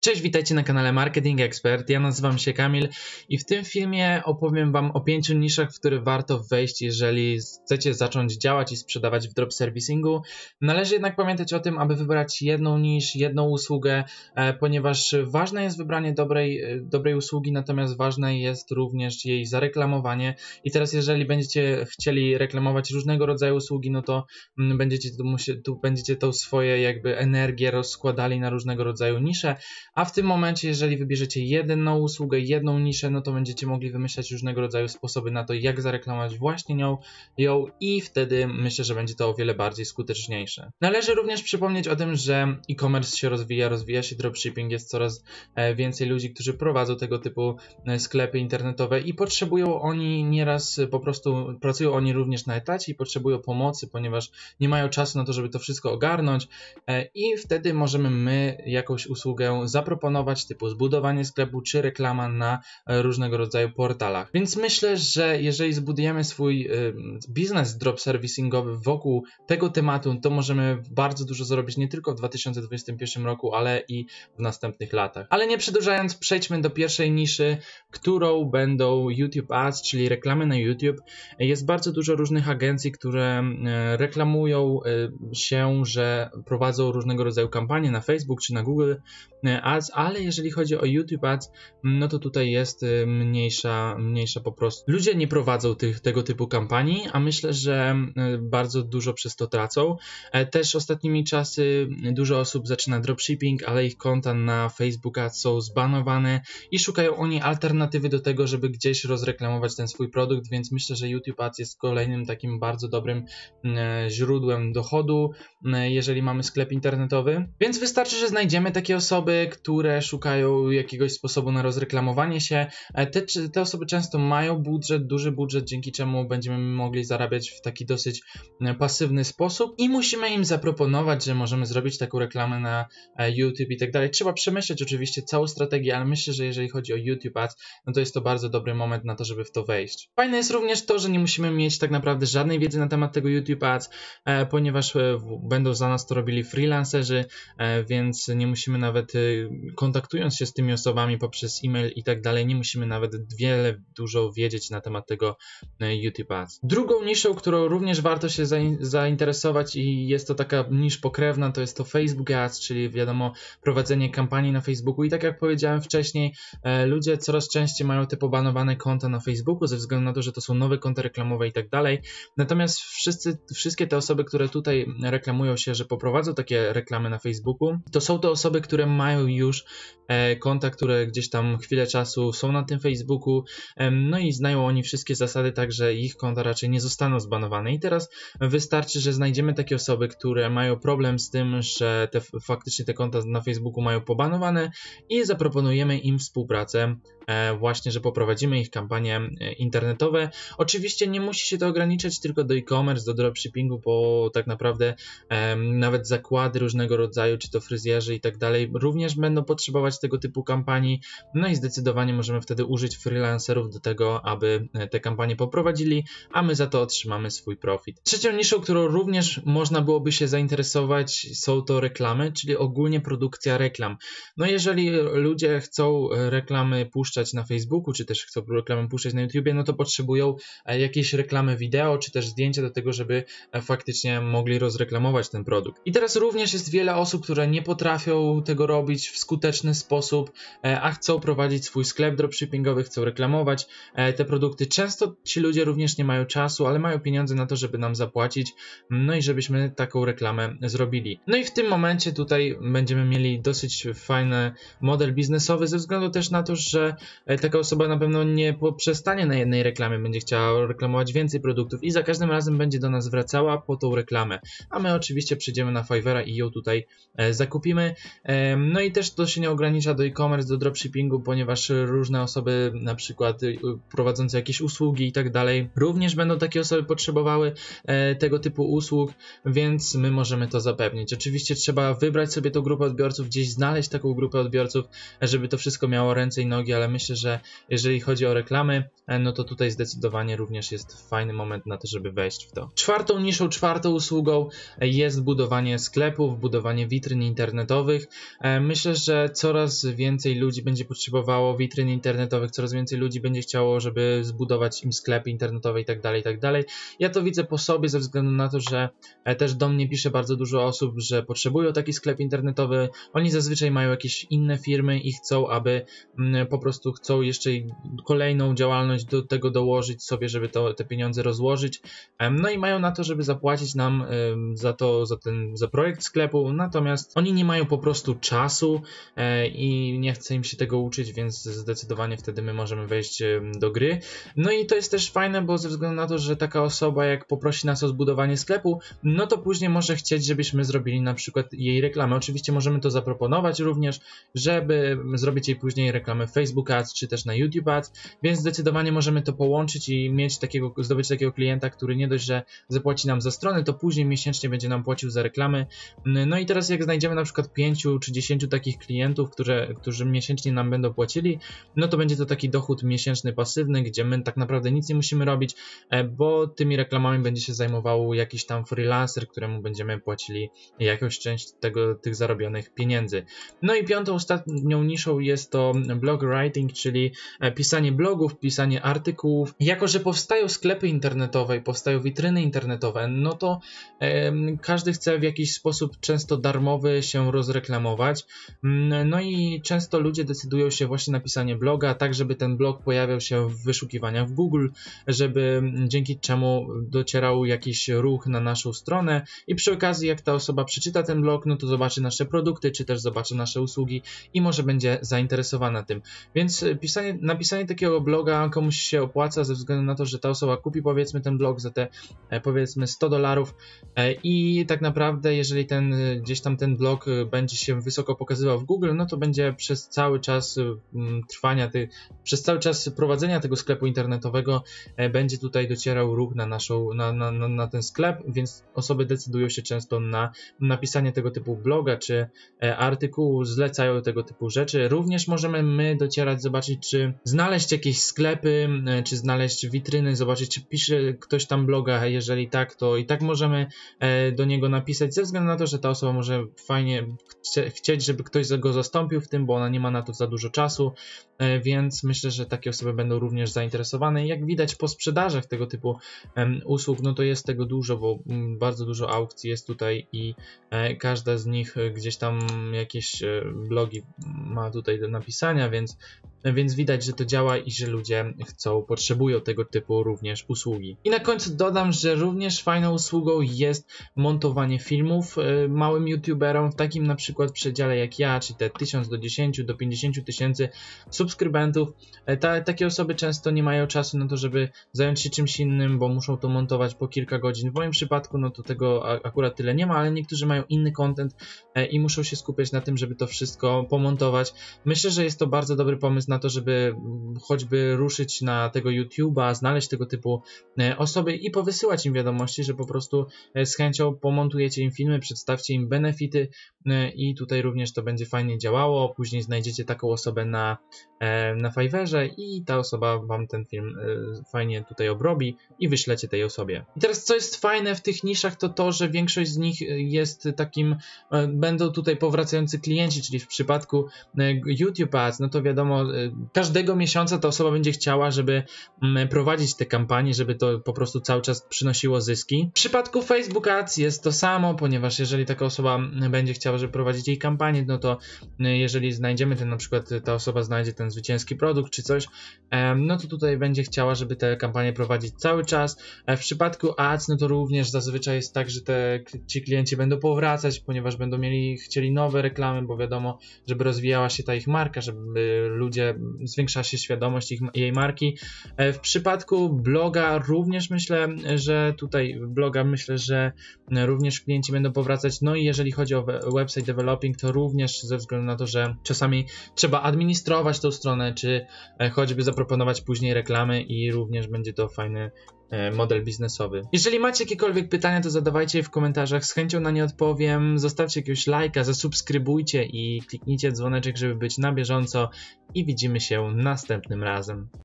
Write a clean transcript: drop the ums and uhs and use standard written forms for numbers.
Cześć, witajcie na kanale Marketing Expert. Ja nazywam się Kamil i w tym filmie opowiem Wam o 5 niszach, w które warto wejść, jeżeli chcecie zacząć działać i sprzedawać w drop servicingu. Należy jednak pamiętać o tym, aby wybrać jedną nisz, jedną usługę, ponieważ ważne jest wybranie dobrej usługi, natomiast ważne jest również jej zareklamowanie. I teraz jeżeli będziecie chcieli reklamować różnego rodzaju usługi, no to będziecie tą swoje jakby energię rozkładali na różnego rodzaju nisze. A w tym momencie, jeżeli wybierzecie jedną usługę, jedną niszę, no to będziecie mogli wymyślać różnego rodzaju sposoby na to, jak zareklamować właśnie ją i wtedy myślę, że będzie to o wiele bardziej skuteczniejsze. Należy również przypomnieć o tym, że e-commerce się rozwija się dropshipping, jest coraz więcej ludzi, którzy prowadzą tego typu sklepy internetowe i potrzebują oni nieraz, po prostu pracują oni również na etacie i potrzebują pomocy, ponieważ nie mają czasu na to, żeby to wszystko ogarnąć i wtedy możemy my jakąś usługę zaproponować, typu zbudowanie sklepu czy reklama na różnego rodzaju portalach. Więc myślę, że jeżeli zbudujemy swój biznes drop servicingowy wokół tego tematu, to możemy bardzo dużo zrobić nie tylko w 2021 roku, ale i w następnych latach. Ale nie przedłużając, przejdźmy do pierwszej niszy, którą będą YouTube Ads, czyli reklamy na YouTube. Jest bardzo dużo różnych agencji, które reklamują się, że prowadzą różnego rodzaju kampanie na Facebook czy na Google Ads, ale jeżeli chodzi o YouTube Ads, no to tutaj jest mniejsza po prostu. Ludzie nie prowadzą tego typu kampanii, a myślę, że bardzo dużo przez to tracą. Też ostatnimi czasy dużo osób zaczyna dropshipping, ale ich konta na Facebook Ads są zbanowane i szukają oni alternatywy do tego, żeby gdzieś rozreklamować ten swój produkt, więc myślę, że YouTube Ads jest kolejnym takim bardzo dobrym źródłem dochodu, jeżeli mamy sklep internetowy. Więc wystarczy, że znajdziemy takie osoby, które szukają jakiegoś sposobu na rozreklamowanie się. Te osoby często mają duży budżet, dzięki czemu będziemy mogli zarabiać w taki dosyć pasywny sposób i musimy im zaproponować, że możemy zrobić taką reklamę na YouTube i tak dalej. Trzeba przemyśleć oczywiście całą strategię, ale myślę, że jeżeli chodzi o YouTube Ads, no to jest to bardzo dobry moment na to, żeby w to wejść. Fajne jest również to, że nie musimy mieć tak naprawdę żadnej wiedzy na temat tego YouTube Ads, ponieważ będą za nas to robili freelancerzy, więc nie musimy nawet kontaktując się z tymi osobami poprzez e-mail i tak dalej, nie musimy nawet dużo wiedzieć na temat tego YouTube Ads. Drugą niszą, którą również warto się zainteresować i jest to taka nisz pokrewna, to jest to Facebook Ads, czyli wiadomo, prowadzenie kampanii na Facebooku i tak jak powiedziałem wcześniej, ludzie coraz częściej mają te pobanowane konta na Facebooku ze względu na to, że to są nowe konta reklamowe i tak dalej. Natomiast wszystkie te osoby, które tutaj reklamują się, że poprowadzą takie reklamy na Facebooku, to są to osoby, które mają już konta, które gdzieś tam chwilę czasu są na tym Facebooku, no i znają oni wszystkie zasady, tak że ich konta raczej nie zostaną zbanowane. I teraz wystarczy, że znajdziemy takie osoby, które mają problem z tym, że faktycznie te konta na Facebooku mają pobanowane i zaproponujemy im współpracę, właśnie, że poprowadzimy ich kampanie internetowe. Oczywiście nie musi się to ograniczać tylko do e-commerce, do dropshippingu, bo tak naprawdę nawet zakłady różnego rodzaju, czy to fryzjerzy i tak dalej, również będą potrzebować tego typu kampanii, no i zdecydowanie możemy wtedy użyć freelancerów do tego, aby te kampanie poprowadzili, a my za to otrzymamy swój profit. Trzecią niszą, którą również można byłoby się zainteresować, są to reklamy, czyli ogólnie produkcja reklam. No jeżeli ludzie chcą reklamy puszczać na Facebooku, czy też chcą reklamy puszczać na YouTubie, no to potrzebują jakieś reklamy wideo, czy też zdjęcia do tego, żeby faktycznie mogli rozreklamować ten produkt. I teraz również jest wiele osób, które nie potrafią tego robić w skuteczny sposób, a chcą prowadzić swój sklep dropshippingowy, chcą reklamować te produkty. Często ci ludzie również nie mają czasu, ale mają pieniądze na to, żeby nam zapłacić, no i żebyśmy taką reklamę zrobili. No i w tym momencie tutaj będziemy mieli dosyć fajny model biznesowy, ze względu też na to, że taka osoba na pewno nie poprzestanie na jednej reklamie, będzie chciała reklamować więcej produktów i za każdym razem będzie do nas wracała po tą reklamę, a my oczywiście przyjdziemy na Fivera i ją tutaj zakupimy. No i też to się nie ogranicza do e-commerce, do dropshippingu, ponieważ różne osoby, na przykład prowadzące jakieś usługi i tak dalej, również będą takie osoby potrzebowały tego typu usług, więc my możemy to zapewnić. Oczywiście trzeba wybrać sobie tą grupę odbiorców, gdzieś znaleźć taką grupę odbiorców, żeby to wszystko miało ręce i nogi, ale myślę, że jeżeli chodzi o reklamy, no to tutaj zdecydowanie również jest fajny moment na to, żeby wejść w to. Czwartą niszą, czwartą usługą jest budowanie sklepów, budowanie witryn internetowych. Myślę, że coraz więcej ludzi będzie potrzebowało witryn internetowych, coraz więcej ludzi będzie chciało, żeby zbudować im sklepy internetowe i tak dalej, i tak dalej. Ja to widzę po sobie ze względu na to, że też do mnie pisze bardzo dużo osób, że potrzebują taki sklep internetowy. Oni zazwyczaj mają jakieś inne firmy i chcą, aby po prostu chcą jeszcze kolejną działalność do tego dołożyć sobie, żeby te pieniądze rozłożyć. No i mają na to, żeby zapłacić nam za projekt sklepu, natomiast oni nie mają po prostu czasu i nie chce im się tego uczyć, więc zdecydowanie wtedy my możemy wejść do gry. No i to jest też fajne, bo ze względu na to, że taka osoba jak poprosi nas o zbudowanie sklepu, no to później może chcieć, żebyśmy zrobili na przykład jej reklamę. Oczywiście możemy to zaproponować również, żeby zrobić jej później reklamę w Facebook Ads czy też na YouTube Ads, więc zdecydowanie możemy to połączyć i zdobyć takiego klienta, który nie dość, że zapłaci nam za stronę, to później miesięcznie będzie nam płacił za reklamy. No i teraz jak znajdziemy na przykład 5 czy 10 takich klientów, którzy miesięcznie nam będą płacili, no to będzie to taki dochód miesięczny pasywny, gdzie my tak naprawdę nic nie musimy robić, bo tymi reklamami będzie się zajmował jakiś tam freelancer, któremu będziemy płacili jakąś część tych zarobionych pieniędzy. No i piątą, ostatnią niszą jest to blog writing, czyli pisanie blogów, pisanie artykułów. Jako że powstają sklepy internetowe i powstają witryny internetowe, no to każdy chce w jakiś sposób często darmowy się rozreklamować. No i często ludzie decydują się właśnie na pisanie bloga, tak żeby ten blog pojawiał się w wyszukiwaniach w Google, żeby dzięki czemu docierał jakiś ruch na naszą stronę i przy okazji jak ta osoba przeczyta ten blog, no to zobaczy nasze produkty, czy też zobaczy nasze usługi i może będzie zainteresowana tym. Więc napisanie takiego bloga komuś się opłaca ze względu na to, że ta osoba kupi powiedzmy ten blog za te powiedzmy $100 i tak naprawdę jeżeli gdzieś tam ten blog będzie się wysoko pokazywał w Google, no to będzie przez cały czas przez cały czas prowadzenia tego sklepu internetowego będzie tutaj docierał ruch na ten sklep, więc osoby decydują się często na napisanie tego typu bloga czy artykułu, zlecają tego typu rzeczy. Również możemy my docierać, zobaczyć czy znaleźć jakieś sklepy, czy znaleźć witryny, zobaczyć czy pisze ktoś tam bloga, jeżeli tak, to i tak możemy do niego napisać, ze względu na to, że ta osoba może fajnie chcieć, żeby ktoś go zastąpił w tym, bo ona nie ma na to za dużo czasu, więc myślę, że takie osoby będą również zainteresowane. Jak widać po sprzedażach tego typu usług, no to jest tego dużo, bo bardzo dużo aukcji jest tutaj i każda z nich gdzieś tam jakieś blogi ma tutaj do napisania, więc widać, że to działa i że ludzie potrzebują tego typu również usługi. I na końcu dodam, że również fajną usługą jest montowanie filmów małym youtuberom w takim na przykład przedziale jak ja, czy te 1000 do 10 do 50 tysięcy subskrybentów. Takie osoby często nie mają czasu na to, żeby zająć się czymś innym, bo muszą to montować po kilka godzin. W moim przypadku no to tego akurat tyle nie ma, ale niektórzy mają inny content i muszą się skupiać na tym, żeby to wszystko pomontować. Myślę, że jest to bardzo dobry pomysł na to, żeby choćby ruszyć na tego YouTube'a, znaleźć tego typu osoby i powysyłać im wiadomości, że po prostu z chęcią pomontujecie im filmy, przedstawcie im benefity i tutaj również to będzie fajnie działało. Później znajdziecie taką osobę na Fiverrze i ta osoba wam ten film fajnie tutaj obrobi i wyślecie tej osobie. I teraz co jest fajne w tych niszach, to to, że większość z nich jest będą tutaj powracający klienci, czyli w przypadku YouTube Ads, no to wiadomo, każdego miesiąca ta osoba będzie chciała, żeby prowadzić te kampanie, żeby to po prostu cały czas przynosiło zyski. W przypadku Facebook Ads jest to samo, ponieważ jeżeli taka osoba będzie chciała, żeby prowadzić jej kampanię, no to jeżeli znajdziemy na przykład ta osoba znajdzie ten zwycięski produkt czy coś, no to tutaj będzie chciała, żeby te kampanie prowadzić cały czas. W przypadku Ads, no to również zazwyczaj jest tak, że ci klienci będą powracać, ponieważ będą chcieli nowe reklamy, bo wiadomo, żeby rozwijała się ta ich marka, żeby zwiększała się świadomość jej marki. W przypadku bloga również myślę, że również klienci będą powracać. No i jeżeli chodzi o website developing, to również ze względu na to, że czasami trzeba administrować tą stronę, czy choćby zaproponować później reklamy i również będzie to fajny model biznesowy. Jeżeli macie jakiekolwiek pytania, to zadawajcie je w komentarzach, z chęcią na nie odpowiem. Zostawcie jakiegoś lajka, zasubskrybujcie i kliknijcie dzwoneczek, żeby być na bieżąco i widzimy się następnym razem.